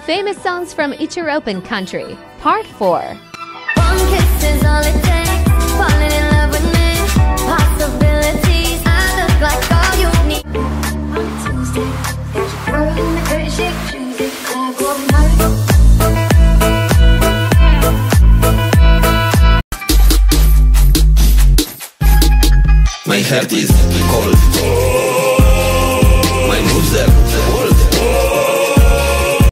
Famous songs from Ichiropan country, Part 4. One kiss is all it takes. Falling in love with me. Possibilities. I look like all you need. On Tuesday, there's a girl in the dirty shake. Tuesday, grab one night. My heart is cold. My moves are